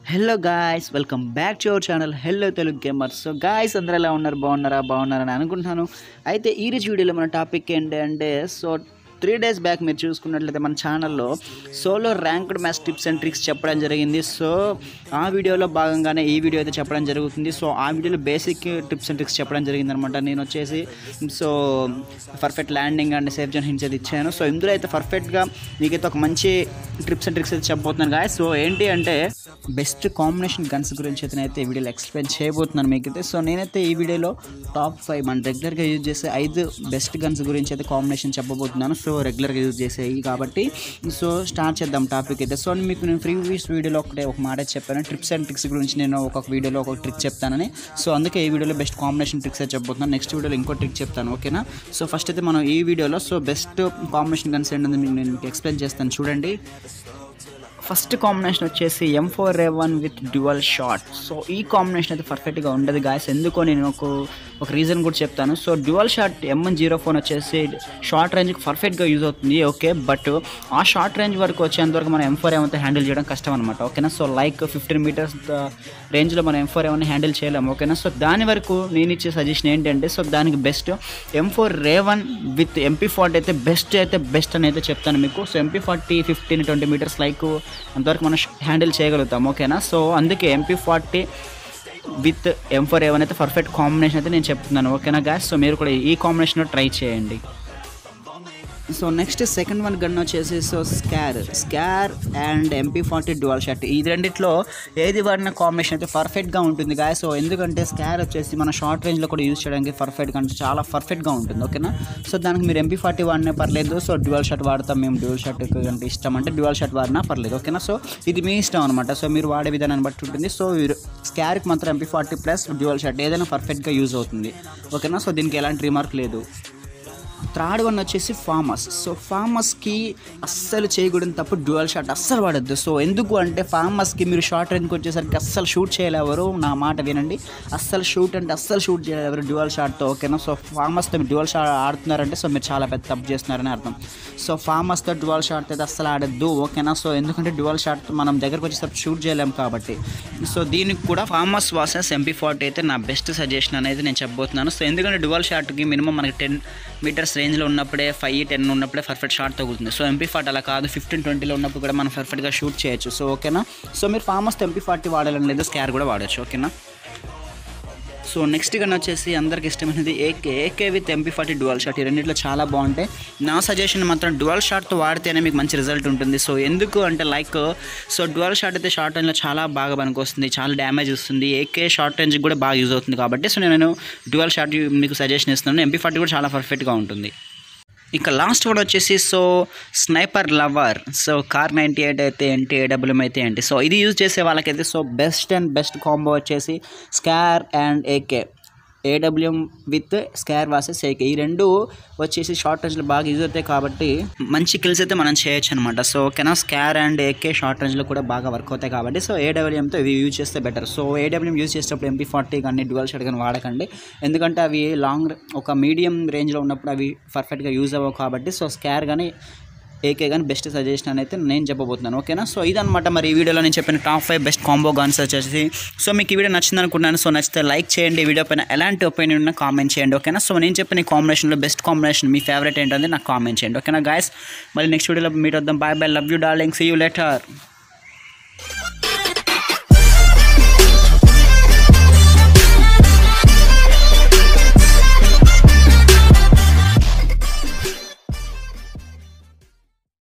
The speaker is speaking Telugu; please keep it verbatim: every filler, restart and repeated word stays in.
Hello guys, welcome back to our channel hello Telugu gamers. So guys, అందరూ ఎలా ఉన్నారు? బాగున్నారా? బాగున్నారని అనుకుంటున్నాను. అయితే ఈ రోజు వీడియోలో మన టాపిక్ ఏంటి అంటే, సో త్రీ డేస్ బ్యాక్ మీరు చూసుకున్నట్లయితే మన ఛానల్లో solo ranked match tips and tricks చెప్పడం జరిగింది. సో ఆ వీడియోలో భాగంగానే ఈ వీడియో అయితే చెప్పడం జరుగుతుంది. సో ఆ వీడియోలో బేసిక్ టిప్స్ అండ్ ట్రిక్స్ చెప్పడం జరిగింది అనమాట. నేను వచ్చేసి so perfect landing and safe zone hints అయితే ఇచ్చాను. సో ఇందులో అయితే పర్ఫెక్ట్గా మీకైతే ఒక మంచి టిప్స్ అండ్ ట్రిక్స్ అయితే చెప్పబోతున్నాను గాయస్. సో ఏంటి అంటే బెస్ట్ కాంబినేషన్ గన్స్ గురించి అయితే నేనైతే ఈ వీడియోలో ఎక్స్ప్లెయిన్ చేయబోతున్నాను మీకైతే. సో నేనైతే ఈ వీడియోలో టాప్ ఫైవ్ మన రెగ్యులర్గా యూజ్ చేసే ఐదు బెస్ట్ గన్స్ గురించి అయితే కాంబినేషన్ చెప్పబోతున్నాను. సో రెగ్యులర్గా యూజ్ చేసేవి కాబట్టి సో స్టార్ట్ చేద్దాం టాపిక్ అయితే. సో మీకు నేను ప్రీవియస్ వీడియోలో ఒకటే ఒక మాట చెప్పాను, ట్రిప్స్ అండ్ ట్రిక్స్ గురించి నేను ఒక వీడియోలో ఒక ట్రిక్ చెప్తానని. సో అందుకే ఈ వీడియోలో బెస్ట్ కాంబినేషన్ ట్రిక్స్ అయితే చెప్పబోతున్నాను. నెక్స్ట్ వీడియోలో ఇంకో ట్రిక్ చెప్తాను, ఓకేనా? సో ఫస్ట్ అయితే మనం ఈ వీడియోలో సో బెస్ట్ కాంబినేషన్ గన్స్ ఏంటంటే నేను మీకు ఎక్స్ప్లెయిన్ చేస్తాను, చూడండి. ఫస్ట్ కాంబినేషన్ వచ్చేసి M four A one with dual shot. So ఈ కాంబినేషన్ అయితే పర్ఫెక్ట్గా ఉండదు గాయస్. ఎందుకో నేను ఒక ఒక రీజన్ కూడా చెప్తాను. So dual shot M one zero four వచ్చేసి షార్ట్ రేంజ్కి పర్ఫెక్ట్గా యూజ్ అవుతుంది, ఓకే. బట్ ఆ షార్ట్ రేంజ్ వరకు వచ్చేంతవరకు మనం ఎం ఫోర్ ఏ వన్తో హ్యాండిల్ చేయడం కష్టం అనమాట, ఓకేనా? సో లైక్ ఫిఫ్టీన్ మీటర్స్ రేంజ్లో మనం M four A one handle చేయలేము, ఓకేనా? సో దాని వరకు నేను ఇచ్చే సజెషన్ ఏంటంటే, సో దానికి best M four A one with MP forty అయితే బెస్ట్ అయితే బెస్ట్ అని అయితే చెప్తాను మీకు. So MP forty fifteen twenty meters like అంతవరకు మనం హ్యాండిల్ చేయగలుగుతాం, ఓకేనా? సో అందుకే MP forty with M four A one అయితే పర్ఫెక్ట్ కాంబినేషన్ అయితే నేను చెప్తున్నాను, ఓకేనా గాయస్? సో మీరు కూడా ఈ కాంబినేషన్లో ట్రై చేయండి. So next second one gun వచ్చేసి so SCAR SCAR and MP forty dual shot. ఈ రెండిట్లో ఏది వాడిన కాంబినేషన్ అయితే పర్ఫెక్ట్గా ఉంటుంది గాయ. సో ఎందుకంటే స్కార్ వచ్చేసి మన షార్ట్ రేంజ్లో కూడా యూజ్ చేయడానికి పర్ఫెక్ట్గా అంటే చాలా పర్ఫెక్ట్గా ఉంటుంది, ఓకేనా? సో దానికి మీరు ఎంపీ ఫార్టీ వాడినా పర్లేదు. సో డ్యువల్ షాట్ వాడతాం మేము, డ్యువల్ షాట్ అంటే ఇష్టం అంటే డ్యువల్ షాట్ వాడినా పర్లేదు, ఓకేనా? సో ఇది మీ ఇష్టం అనమాట. సో మీరు వాడే విధానాన్ని బట్టి ఉంటుంది. సో స్కార్కి మాత్రం MP forty plus dual shot ఏదైనా పర్ఫెక్ట్గా యూజ్ అవుతుంది, ఓకేనా? సో దీనికి ఎలాంటి రిమార్క్ లేదు. థర్డ్ వన్ వచ్చేసి ఫార్మస్. సో ఫార్మస్కి అస్సలు చేయకూడదు తప్పు, డ్యువల్ షాట్ అస్సలు వాడద్దు. సో ఎందుకు అంటే ఫార్మస్కి మీరు షార్ట్ రేంజ్కి వచ్చేసరికి అస్సలు షూట్ చేయలేవరు, నా మాట వినండి. అస్సలు షూట్ అంటే అస్సలు షూట్ చేయలేవరు డ్యువల్ షాట్తో, ఓకేనా? సో ఫార్మస్తో మీరు డ్యువల్ షాట్ ఆడుతున్నారంటే సో మీరు చాలా పెద్ద తప్పు చేస్తున్నారని అర్థం. సో ఫార్మస్తో డ్యువల్ షాట్ అయితే అస్సలు ఆడద్దు, ఓకేనా? సో ఎందుకంటే డ్యువల్ షాట్ మనం దగ్గరకు వచ్చేసరికి షూట్ చేయలేము కాబట్టి. సో దీనికి కూడా ఫార్మస్ వర్సెస్ ఎంపీ ఫార్టీ అయితే నా బెస్ట్ సజెషన్ అనేది నేను చెప్పబోతున్నాను. సో ఎందుకంటే డ్యువల్ షాట్కి మినిమం మనకి టెన్ మీటర్స్ రేంజ్లో ఉన్నప్పుడే ఫైవ్ టెన్ ఉన్నప్పుడే పర్ఫెక్ట్ షాట్ తగులుతుంది. సో ఎంపీ ఫార్టీ అలా కాదు, ఫిఫ్టీన్ ట్వంటీలో ఉన్నప్పుడు కూడా మనం పర్ఫెక్ట్గా షూట్ చేయొచ్చు, సో ఓకేనా? సో మీరు ఫార్మస్తో ఎంపీ ఫార్టీ వాడాలని లేదు, స్కార్ కూడా వాడచ్చు, ఓకేనా? సో నెక్స్ట్ గన్ వచ్చేసి అందరికి ఇష్టమైనది AK AK with MP forty dual shot. ఈ రెండింటిలో చాలా బాగుంటాయి. నా సజెషన్ మాత్రం డ్యువల్ షాట్తో వాడితేనే మీకు మంచి రిజల్ట్ ఉంటుంది. సో ఎందుకు అంటే లైక్ సో డ్యువల్ షాట్ అయితే షార్ట్ రేంజ్లో చాలా బాగా పనికొస్తుంది, చాలా డ్యామేజ్ వస్తుంది. ఏకే షార్ట్ రేంజ్కి కూడా బాగా యూజ్ అవుతుంది కాబట్టి సో నేను డ్యువల్ షాట్ మీకు సజెషన్ ఇస్తున్నాను. ఎంపీ ఫార్టీ కూడా చాలా పర్ఫెక్ట్గా ఉంటుంది. ఇక లాస్ట్ వర్డ్ వచ్చేసి so sniper lover. So Kar ninety eight అయితే ఏంటి, ఏడబ్ల్యూఎం అయితే ఏంటి. సో ఇది యూజ్ చేసే వాళ్ళకైతే so best and best combo వచ్చేసి SCAR and AK, AWM with SCAR versus AK. ఈ రెండు వచ్చేసి షార్ట్ రేంజ్లో బాగా యూజ్ అవుతాయి కాబట్టి మంచి కిల్స్ అయితే మనం చేయొచ్చు అనమాట. సో ఓకేనా? స్కార్ అండ్ ఏకే షార్ట్ రేంజ్లో కూడా బాగా వర్క్ అవుతాయి కాబట్టి సో ఏడబ్ల్యూఎంతో ఇవి యూజ్ చేస్తే బెటర్. సో ఏడబ్ల్యూఎం యూజ్ చేసేటప్పుడు ఎంపీ ఫార్టీ కానీ డ్యువల్ షాట్ కానీ వాడకండి, ఎందుకంటే అవి లాంగ్ ఒక మీడియం రేంజ్లో ఉన్నప్పుడు అవి పర్ఫెక్ట్గా యూజ్ అవ్వవు కాబట్టి సో స్కార్ కానీ ఏకే కానీ బెస్ట్ సజెషన్ అని అయితే నేను చెప్పబోతున్నాను, ఓకేనా? సో ఇదనమాట మరి ఈ వీడియోలో నేను చెప్పిన top five best combo guns వచ్చేసి. సో మీకు ఈ వీడియో నచ్చింది అనుకుంటున్నాను. సో నచ్చితే లైక్ చేయండి, వీడియో పైన ఎలాంటి ఒపీనియన్ ఉన్నా కామెంట్ చేయండి, ఓకేనా? సో నేను చెప్పిన ఈ కాంబినేషన్లో బెస్ట్ కాంబినేషన్ మీ ఫేవరెట్ ఏంటంటే నాకు కామెంట్ చేయండి, ఓకేనా గాయస్? మళ్ళీ నెక్స్ట్ వీడియోలో మీట్ వద్దాం. Bye bye, love you darling, see you later.